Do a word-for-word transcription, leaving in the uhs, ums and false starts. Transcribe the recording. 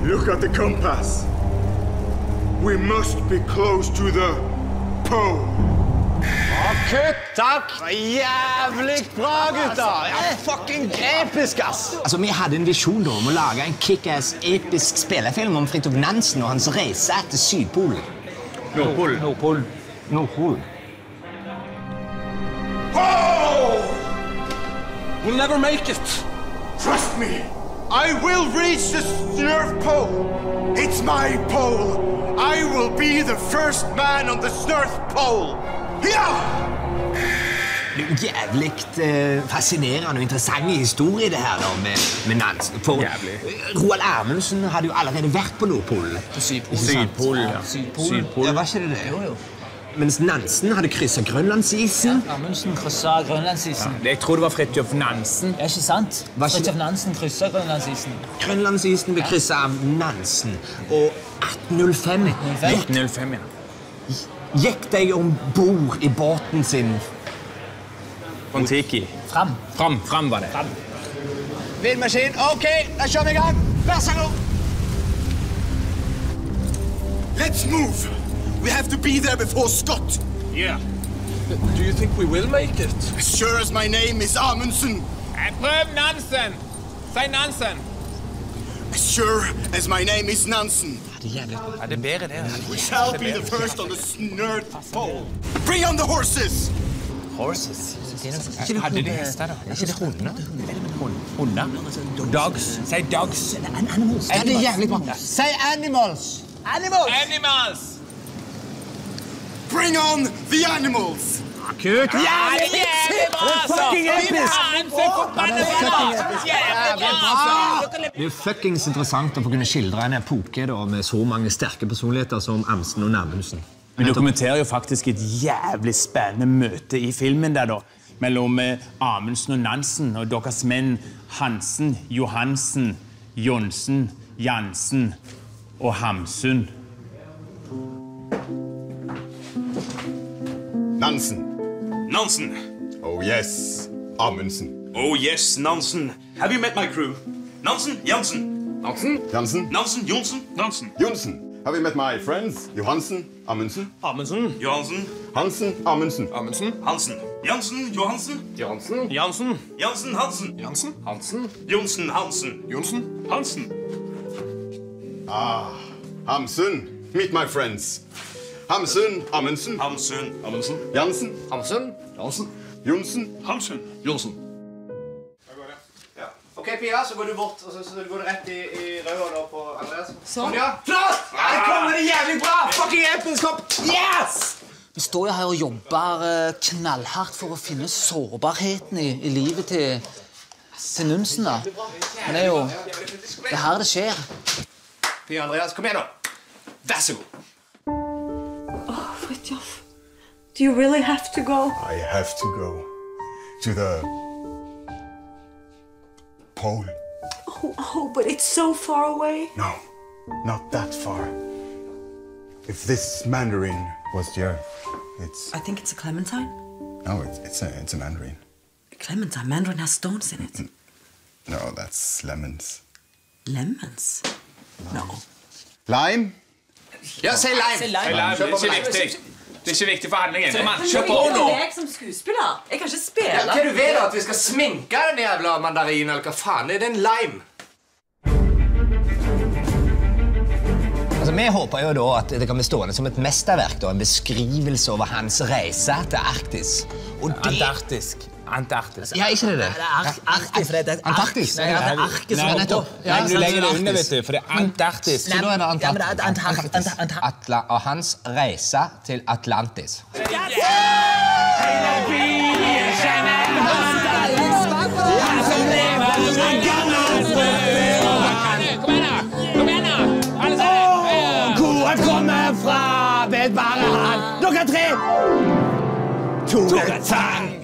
Look at the compass. We must be close to the pole. Kutt, takk! Jævlig bra, gutter! Ja, fucking episk, ass! Altså, Vi hadde en visjon da, om å lage en kick-ass episk spillefilm om Fridtjof Nansen og hans reise til Sydpolen. Nordpolen. Nordpolen. Nordpolen. Oh! We'll never make it. Trust me. I will reach the North Pole. It's my pole. I will be the first man on the North Pole. Ja! Det er jo jævlig eh, fascinerende og interessante historie det her da, med, med Nansen. For Roald Amundsen hadde jo allerede vært på Nordpolen. På Sydpolen. Sydpolen, ja. Sydpolen. Ja, var ikke det det? Jo, jo. Mens Nansen hadde krysset Grønlandsisen. Ja, Amundsen krysset Grønlandsisen. Ja, jeg tror det var Fridtjof Nansen. Ja, ikke sant? Var ikke- Fridtjof Nansen krysset Grønlandsisen. Grønlandsisen ble krysset av Nansen. Og atten null fem nitten null fem, ja. gikk de ombord i båten sin. Kon-Tiki. Fram. Fram, fram var det. Fram. Vindmaskin, ok, da kjører vi i gang. Vær så god. Let's move. We have to be there before Scott. Yeah. Do you think we will make it? As sure as my name is Amundsen. Prøv Nansen! Si Nansen! As sure as my name is Nansen. Ja, det er bedre det. We shall be the first on the North Pole. Bring on the horses. Horses. Er ikke Hadde det de hunder? hester da? Er ikke det hunder? Hunder? Dogs. Si dogs. Animals. Ja, det er jævlig bra. Si animals. Animals! Animals! Bring on the animals. Kutt! Ja, det er jævlig bra, altså! fucking episk! Jævlig Det er jo fuckings interessant å få kunne skildre en epoke da, med så mange sterke personligheter som Amundsen og Amundsen. Vi dokumenterer jo faktisk et jævlig spennende møte i filmen der da, mellom eh, Amundsen og Nansen og deres menn Hansen, Johansen, Jonsen, Jansen og Hamsun. Nansen. Nansen. Oh yes, Amundsen. Oh yes, Nansen. Have you met my crew? Nansen, Jansen. Nansen? Jansen? Nansen, Jonsen. Nansen. Jonsen. Have you met my friends? Johansen, Amundsen? Amundsen. Johansen. Hansen, Amundsen. Amundsen? Hansen. Jansen, Johansen. Jansen? Jansen. Jansen, Hansen. Jansen? Hansen? Jonsen, Hansen. Jonsen? Hansen. Ah, Hamsun. Meet my friends. Hamsun, Amundsen. Hamsun. Amundsen. Jansen. Hamsun? Jansen? Jonsen. Hamsun. Jonsen? Ok, Pia, så går du bort, og så, så går du rett i, i røda da på Andreas. Sånn. Ja. Flott! Ja, det kommer det jævlig bra! Fucking episk hopp! Yes! Vi står jo her og jobber eh, knallhardt for å finne sårbarheten i, i livet til, til Nansen, da. Men det er jo det er her det skjer. Pia Andreas, kom igjen da. Vær så god. Oh, Fridtjof, do you really have to go? I have to go to the pole. Oh, oh, but it's so far away. No, not that far. If this Mandarin was the Earth, it's... I think it's a clementine. No, it's, it's, a, it's a Mandarin. Clementine, Mandarin has stones in it. No, that's lemons. Lemons? No. Lime? Ja, si lime. Se lime. Det er ikke viktig. Det er ikke viktig for handlingen. Kom an, kjør Men på det er nå! jeg som skuespiller. Jeg kan ikke Ja, spille. hva er du ved da? At vi skal sminke den jævla mandarinen, eller hva faen? Er det en lime? Altså, vi håper jo da at det kan bli stående som et mesterverk, da, en beskrivelse over hans reise til Arktis. Og det... Antarktisk. Antarktis. Ja, ikke det det? Det er Ar- Arktis, for det er et ark. Antarktis? Nei, det er arket som Nei, er nettopp. oppå. Ja, Nei, du sant, legger det Arktis. under, vet du, for det er Antarktis. Så da er det Ja, men det er Antarktis. Antar- Antar- Antar- Atla og hans reise til Atlantis. Hvor jeg kommer fra, vet bare han. Dere tre! Tore Tang!